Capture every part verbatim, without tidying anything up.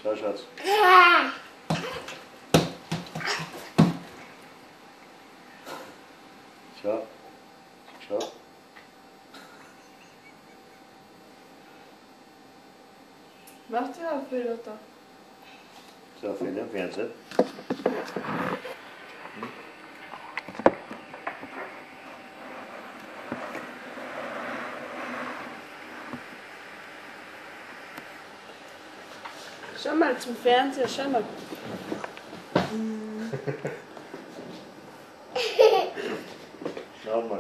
Schau, Schatz. Schau. Schau. Macht ja auch Fehler da. So, Fehler im Fernsehen. Hm? Schau mal zum Fernseher, schau mal. Schau mal.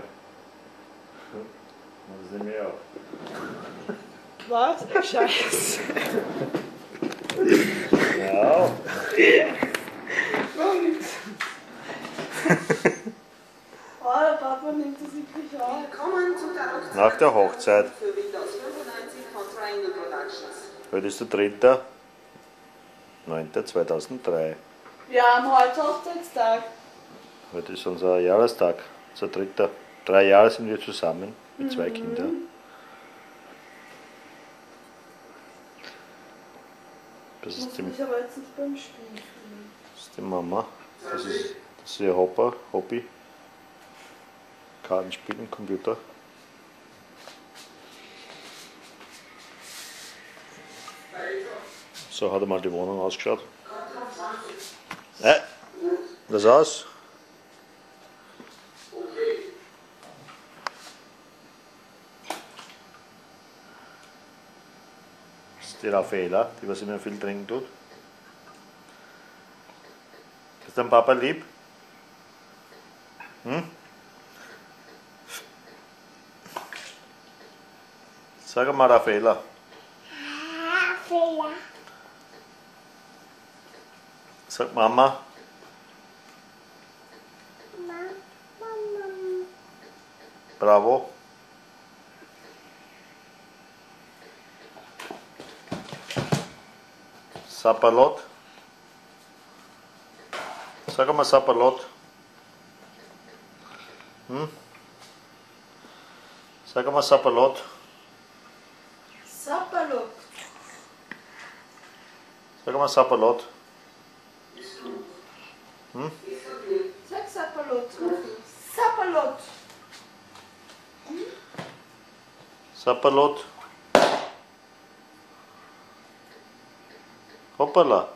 Mach das nicht mehr auf. Was? Scheiße. Ja. Mach nichts. Oh, der Papa nimmt das wirklich auf. Willkommen zu der Hochzeit. Nach der Hochzeit. Für Windows fünfundneunzig von Triangle Productions. Heute ist der dritte neunter zweitausenddrei. Wir haben heute Hochzeitstag. Heute ist unser Jahrestag. Unser dritter. Drei Jahre sind wir zusammen mit zwei Mhm. Kindern. Das Muss ist die, mich aber jetzt nicht beim Spielen fühlen. das ist die Mama. Das ist, das ist ihr Hopper, Hobby. Kartenspielen, Computer. So hat einmal die Wohnung ausgeschaut. Äh, das aus. Das ist die Raffaela, die was immer viel trinken tut. Ist dein Papa lieb? Hm? Sag mal Raffaela. Raffaela. Sag Mama. Mama. Bravo. Sapalot. Sag mal Sapalot. Hm? Sag mal Sapalot. Sapperlot. Sag mal Sapalot. Hm? Sag Sapperlot. Sapperlot. Sapalot. Hoppala.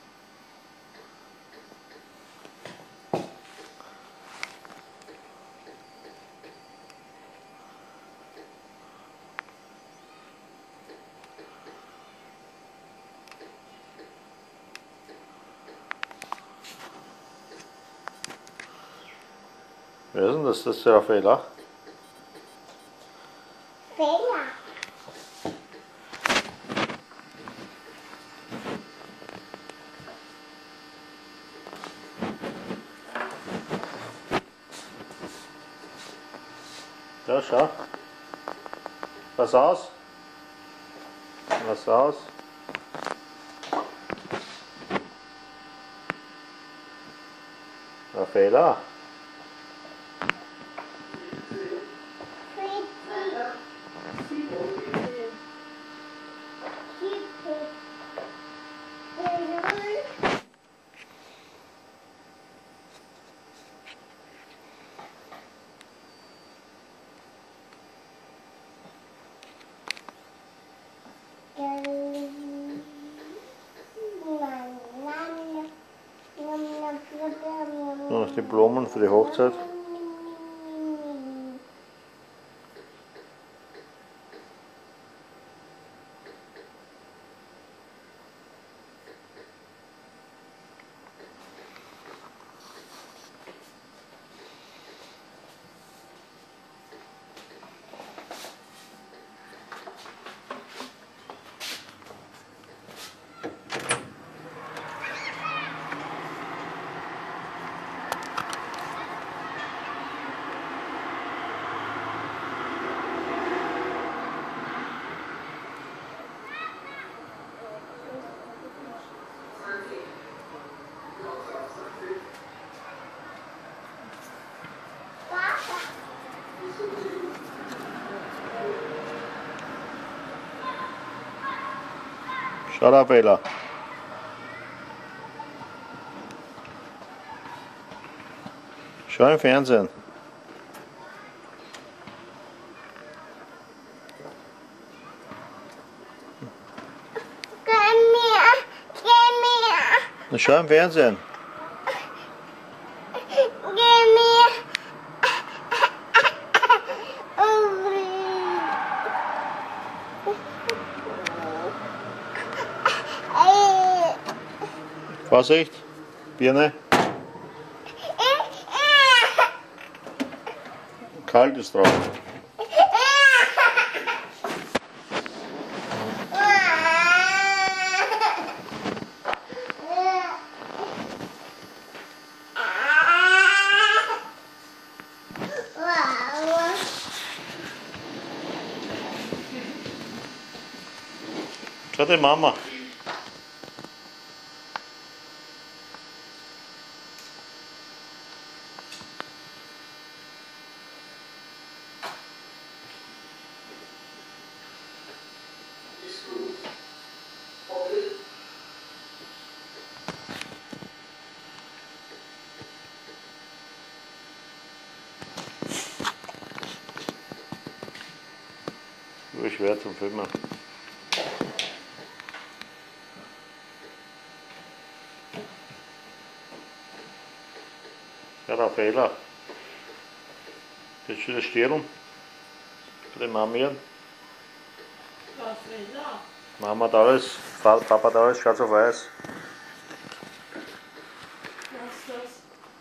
Wer ist denn das? Das ist der Raffaela. Fehler. Ja, schau. Pass aus. Pass aus. Raffaela. Noch die Blumen für die Hochzeit. Schau, Raffaela. Schau im Fernsehen. Gib mir, gib mir, Na, schau im Fernsehen. gib mir. Vorsicht, Birne. Kalt ist drauf. Schau die Mama. Nur schwer zum Filmen. Ja, Raffaella. Jetzt schon der Stirn. Für die Mami. Was will da? Mama hat alles, Papa hat alles schwarz auf weiß. Was ist das?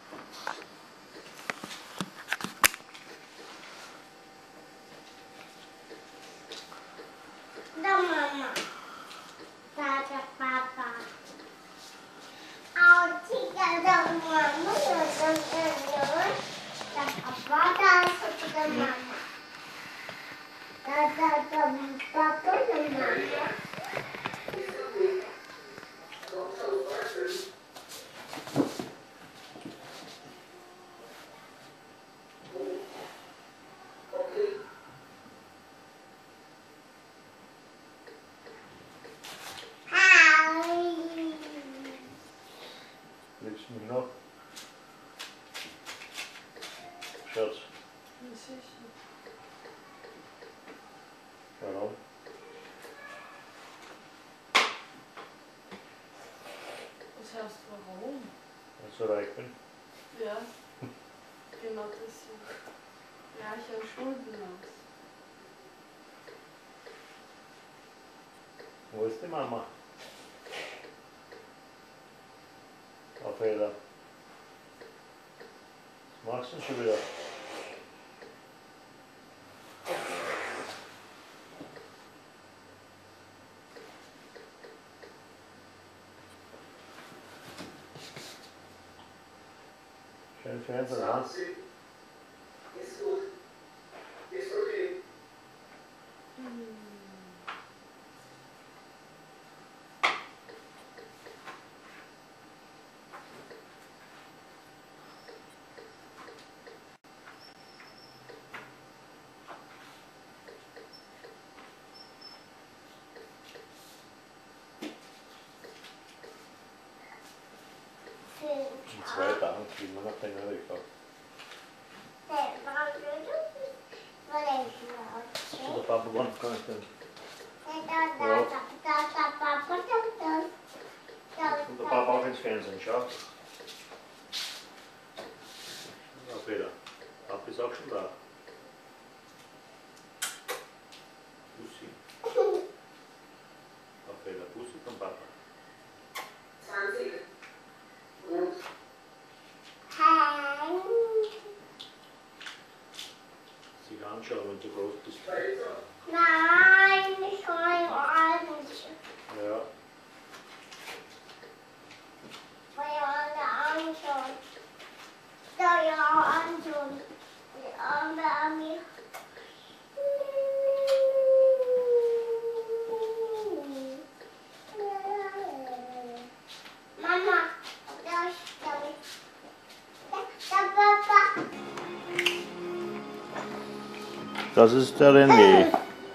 Da Mama. Da der Papa. Auch die da Mama. Da Papa, da ist der Mama. Da da da Papa, da Mama. Liebst du mich noch? Schatz, Was ist das? warum? Was heißt warum? Weil ich so reich bin. Ja, genau das so. Reich an Schulden aus. Wo ist die Mama? Raffaella. Was machst du denn schon wieder? Schön Fernsehen an. Ist gut. Ist okay. In zwei Tagen fliegen wir nach Teneriffa. So, der Papa, wann kann ich denn? Und der Papa auch ins Fernsehen, schau. Raffaella, Papa ist auch schon da. Bussi. Raffaella, Bussi vom Papa. zwanzig. Gut. Sich anschauen, wenn du groß bist. Nein, ich will alles. Ja. Weil alle anschauen. Da ja anschauen. Die andere an mir. Mama, da ist da. Da, Papa. Das ist der René.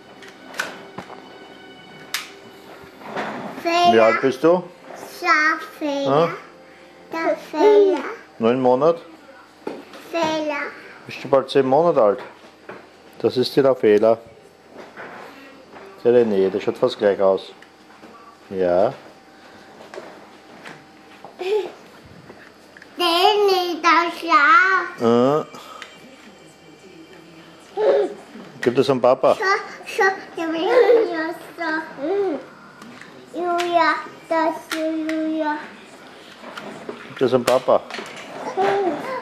Wie alt bist du? Fehler. Ja? Der Fehler. Neun Monate? Fehler. Bist du bald zehn Monate alt? Das ist der Fehler. Der René, der schaut fast gleich aus. Ja. Den ist das ja. Äh. Gib das an Papa. So, so, Julia, so. Julia, das ist Julia. Gib das an Papa. Hm.